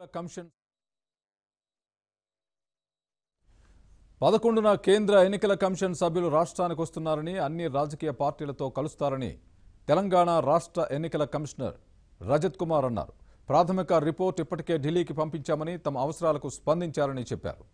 Commission 11న కేంద్ర ఎన్నికల commission సభ్యులు రాష్ట్రానికి వస్తున్నారని అన్ని రాజకీయ పార్టీలతో కలుస్తారని తెలంగాణ రాష్ట్ర ఎన్నికల కమిషనర్ రజత్ కుమార్ అన్నారు. ప్రాథమిక రిపోర్ట్ ఇప్పటికే ఢిల్లీకి పంపించామని తమ అవసరాలకు స్పందించారని చెప్పారు.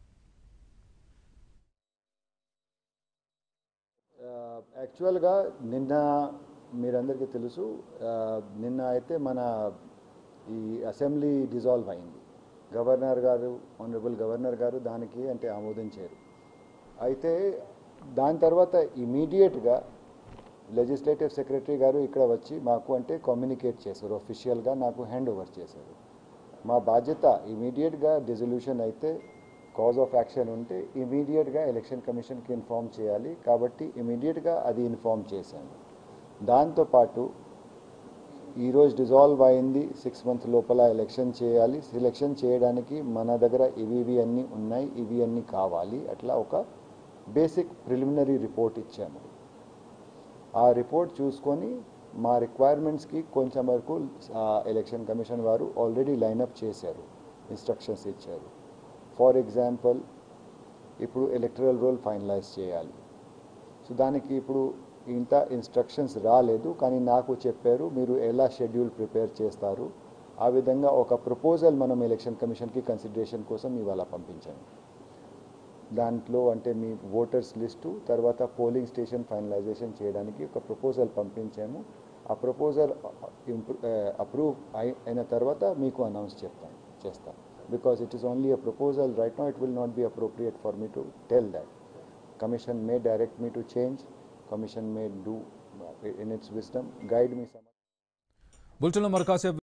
యాక్చువల్గా నిన్న మీరందరికీ తెలుసు, నిన్న అయితే మన ఈ అసెంబ్లీ డిజాల్వ్ అయింది. గవర్నర్ గారు, ఆనరబుల్ గవర్నర్ గారు దానికి అంటే ఆమోదించారు. అయితే దాని తర్వాత ఇమీడియట్గా లెజిస్లేటివ్ సెక్రటరీ గారు ఇక్కడ వచ్చి మాకు అంటే కమ్యూనికేట్ చేశారు, అఫీషియల్గా నాకు హ్యాండ్ ఓవర్ చేశారు. మా బాధ్యత ఇమీడియట్గా డిజల్యూషన్ అయితే కాజ్ ఆఫ్ యాక్షన్ ఉంటే ఇమీడియట్గా ఎలక్షన్ కమిషన్కి ఇన్ఫామ్ చేయాలి. కాబట్టి ఇమీడియట్గా అది ఇన్ఫామ్ చేశాను. దాంతోపాటు ఈరోజు డిజాల్వ్ అయింది, 6 months లోపల ఎలక్షన్ చేయాలి. సెలెక్షన్ చేయడానికి మన దగ్గర ఇవి అన్నీ ఉన్నాయి, ఇవి అన్నీ కావాలి. అట్లా ఒక బేసిక్ ప్రిలిమినరీ రిపోర్ట్ ఇచ్చాము. ఆ రిపోర్ట్ చూసుకొని మా రిక్వైర్మెంట్స్కి కొంచెం వరకు ఎలక్షన్ కమిషన్ వారు ఆల్రెడీ లైనప్ చేశారు, ఇన్స్ట్రక్షన్స్ ఇచ్చారు. ఫర్ ఎగ్జాంపుల్, ఇప్పుడు ఎలక్టరల్ రోల్ ఫైనలైజ్ చేయాలి. సో దానికి ఇప్పుడు ఇంత ఇన్స్ట్రక్షన్స్ రాలేదు, కానీ నాకు చెప్పారు మీరు ఎలా షెడ్యూల్ ప్రిపేర్ చేస్తారు. ఆ విధంగా ఒక ప్రపోజల్ మనం ఎలక్షన్ కమిషన్కి కన్సిడరేషన్ కోసం ఇవాళ పంపించాము. దాంట్లో అంటే మీ ఓటర్స్ లిస్టు తర్వాత పోలింగ్ స్టేషన్ ఫైనలైజేషన్ చేయడానికి ఒక ప్రపోజల్ పంపించాము. ఆ ప్రపోజల్ అప్రూవ్ అయిన తర్వాత మీకు అనౌన్స్ చేస్తాను. Because it is only a proposal right now, it will not be appropriate for me to tell that. Commission may direct me to change, Commission may do in its wisdom, guide me some. బులెటిన్లో మరొక